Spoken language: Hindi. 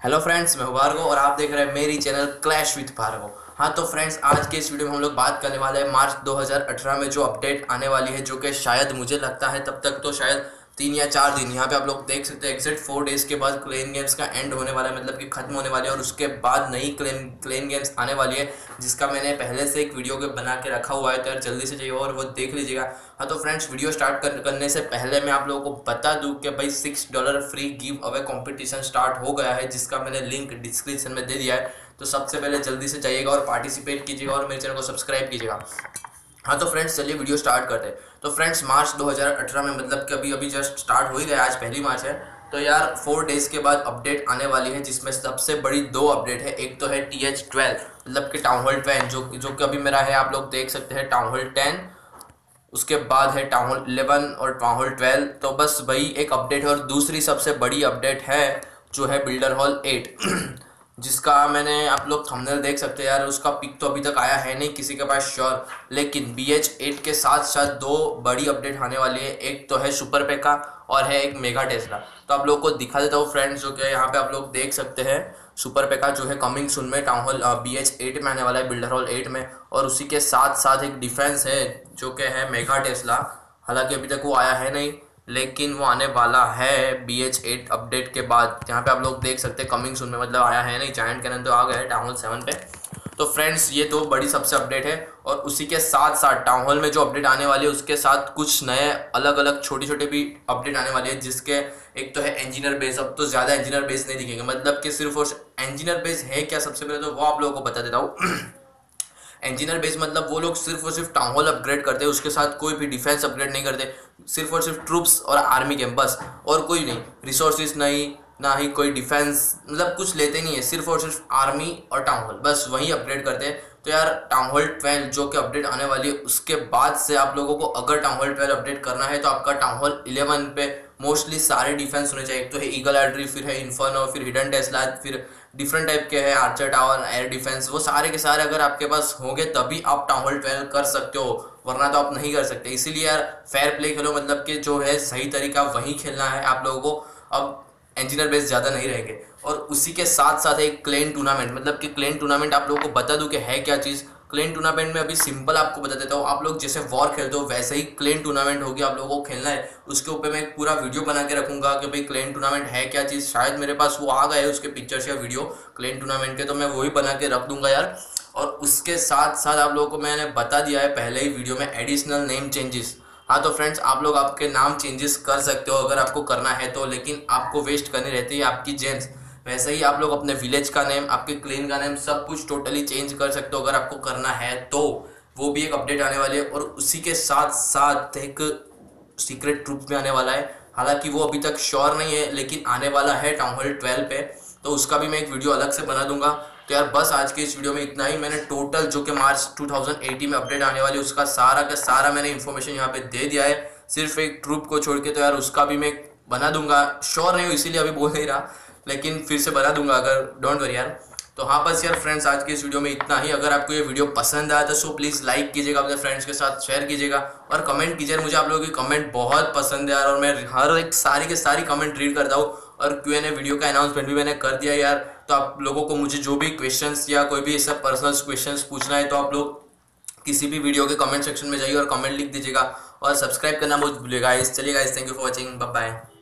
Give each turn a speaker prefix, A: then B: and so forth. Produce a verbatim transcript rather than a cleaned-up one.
A: हेलो फ्रेंड्स, मैं हूं भार्गव और आप देख रहे हैं मेरी चैनल क्लैश विद भार्गव। हाँ तो फ्रेंड्स, आज के इस वीडियो में हम लोग बात करने वाले हैं मार्च दो हज़ार अठारह में जो अपडेट आने वाली है, जो कि शायद मुझे लगता है तब तक तो शायद तीन या चार दिन। यहाँ पे आप लोग देख सकते हैं एग्जैक्ट फोर डेज के बाद क्लेन गेम्स का एंड होने वाला है, मतलब कि खत्म होने वाली है और उसके बाद नई क्लेन क्लेन गेम्स आने वाली है, जिसका मैंने पहले से एक वीडियो के बना के रखा हुआ है। तो यार जल्दी से जाइए और वो देख लीजिएगा। हाँ तो फ्रेंड्स, वीडियो स्टार्ट कर, करने से पहले मैं आप लोगों को बता दूं कि भाई six dollar free giveaway competition start हो गया है, जिसका मैंने लिंक डिस्क्रिप्शन में दे दिया है। तो सबसे पहले जल्दी से जाइएगा और पार्टिसिपेट कीजिएगा और मेरे चैनल को सब्सक्राइब कीजिएगा। हाँ तो फ्रेंड्स, चलिए वीडियो स्टार्ट करते हैं। तो फ्रेंड्स, मार्च दो हज़ार अठारह में मतलब कि अभी अभी जस्ट स्टार्ट हो ही गया, आज पहली मार्च है। तो यार फोर डेज के बाद अपडेट आने वाली है, जिसमें सबसे बड़ी दो अपडेट है। एक तो है टी एच ट्वेल्व मतलब कि टाउन हॉल टेन, जो जो कि अभी मेरा है, आप लोग देख सकते हैं टाउन हॉल टेन। उसके बाद है टाउन हॉल इलेवन और टाउन हॉल ट्वेल्व। तो बस वही एक अपडेट है। और दूसरी सबसे बड़ी अपडेट है जो है बिल्डर हॉल एट जिसका मैंने, आप लोग थंबनेल देख सकते हैं यार, उसका पिक तो अभी तक आया है नहीं किसी के पास श्योर, लेकिन बी एच एट के साथ साथ दो बड़ी अपडेट आने वाली है। एक तो है सुपर पेका और है एक मेगा टेस्ला। तो आप लोग को दिखा देता हूँ फ्रेंड्स, जो कि यहाँ पे आप लोग देख सकते हैं सुपर पेका जो है कमिंग सुन में town hall B H eight में आने वाला है, बिल्डर हॉल एट में। और उसी के साथ साथ एक डिफेंस है जो कि है मेगा टेस्ला। हालांकि अभी तक वो आया है नहीं, लेकिन वो आने वाला है बी एच एट अपडेट के बाद। यहाँ पे आप लोग देख सकते हैं कमिंग सुन में, मतलब आया है नहीं। जायंट कैनन तो आ गया है टाउन हॉल सेवन पे। तो फ्रेंड्स, ये दो बड़ी सबसे अपडेट है। और उसी के साथ साथ टाउन हॉल में जो अपडेट आने वाली है, उसके साथ कुछ नए अलग अलग छोटी छोटे भी अपडेट आने वाली है, जिसके एक तो है इंजीनियर बेस। अब तो ज़्यादा इंजीनियर बेस नहीं दिखेंगे, मतलब कि सिर्फ और इंजीनियर बेस है क्या, सबसे पहले तो वो आप लोगों को बता देता हूँ। इंजीनियर बेस मतलब वो लोग सिर्फ और सिर्फ टाउन हॉल अपग्रेड करते हैं, उसके साथ कोई भी डिफेंस अपग्रेड नहीं करते, सिर्फ और सिर्फ ट्रूप्स और आर्मी के बस, और कोई नहीं, रिसोर्सेज नहीं, ना ही कोई डिफेंस, मतलब कुछ लेते नहीं है, सिर्फ और सिर्फ आर्मी और टाउन हॉल बस वही अपग्रेड करते हैं। तो यार टाउन हॉल ट्वेल्व जो कि अपडेट आने वाली है, उसके बाद से आप लोगों को अगर टाउन हॉल ट्वेल्व अपडेट करना है तो आपका टाउन हॉल इलेवन पे मोस्टली सारे डिफेंस होने चाहिए। एक तो है ईगल आर्टरी, फिर है इन्फर्नो, फिर हिडन टेस्ला, फिर डिफरेंट टाइप के हैं आर्चर टावर, एयर डिफेंस, वो सारे के सारे अगर आपके पास होंगे तभी आप टाउन हॉल ट्वेल्व कर सकते हो, वरना तो आप नहीं कर सकते। इसीलिए यार फेयर प्ले खेलो, मतलब कि जो है सही तरीका वही खेलना है आप लोगों को। अब इंजीनियर बेस ज़्यादा नहीं रहेंगे। और उसी के साथ साथ एक क्लेन टूर्नामेंट, मतलब कि क्लेन टूर्नामेंट आप लोगों को बता दूं कि है क्या चीज़। क्लेन टूर्नामेंट में अभी सिंपल आपको बता देता हूँ, आप लोग जैसे वॉर खेलते हो वैसे ही क्लेन टूर्नामेंट होगी, आप लोगों को खेलना है। उसके ऊपर मैं एक पूरा वीडियो बना के रखूंगा कि भाई क्लेन टूर्नामेंट है क्या चीज़। शायद मेरे पास वो आ गए उसके पिक्चर्स या वीडियो क्लेन टूर्नामेंट के, तो मैं वही बना के रख दूंगा यार। और उसके साथ साथ आप लोगों को मैंने बता दिया है पहले ही वीडियो में, एडिशनल नेम चेंजेस। हाँ तो फ्रेंड्स, आप लोग आपके नाम चेंजेस कर सकते हो अगर आपको करना है तो, लेकिन आपको वेस्ट करनी रहती है आपकी जेन्स। वैसे ही आप लोग अपने विलेज का नेम, आपके क्लेन का नेम, सब कुछ टोटली चेंज कर सकते हो अगर आपको करना है तो। वो भी एक अपडेट आने वाली है। और उसी के साथ साथ एक सीक्रेट ट्रूप में आने वाला है, हालांकि वो अभी तक श्योर नहीं है, लेकिन आने वाला है टाउन हॉल ट्वेल्व पे। तो उसका भी मैं एक वीडियो अलग से बना दूंगा। तो यार बस आज के इस वीडियो में इतना ही। मैंने टोटल जो कि मार्च टू थाउजेंड एटीन में अपडेट आने वाली है, उसका सारा का सारा मैंने इन्फॉर्मेशन यहाँ पे दे दिया है, सिर्फ एक ट्रूप को छोड़ के। तो यार उसका भी मैं बना दूंगा, श्योर नहीं हूँ इसीलिए अभी बोल नहीं रहा, लेकिन फिर से बना दूंगा अगर, डोंट वरी यार। तो हाँ बस यार फ्रेंड्स, आज के इस वीडियो में इतना ही। अगर आपको ये वीडियो पसंद आया तो सो प्लीज़ लाइक कीजिएगा, अपने फ्रेंड्स के साथ शेयर कीजिएगा और कमेंट कीजिए। मुझे आप लोगों की कमेंट बहुत पसंद है यार, और मैं हर एक सारी के सारी कमेंट रीड करता हूँ। और क्यू एन ए वीडियो का अनाउंसमेंट भी मैंने कर दिया यार। तो आप लोगों को मुझे जो भी क्वेश्चंस या कोई भी ऐसा पर्सनल क्वेश्चंस पूछना है तो आप लोग किसी भी वीडियो के कमेंट सेक्शन में जाइए और कमेंट लिख दीजिएगा। और सब्सक्राइब करना मत भूलिएगा गाइस। चलिए guys, thank you for watching, bye bye.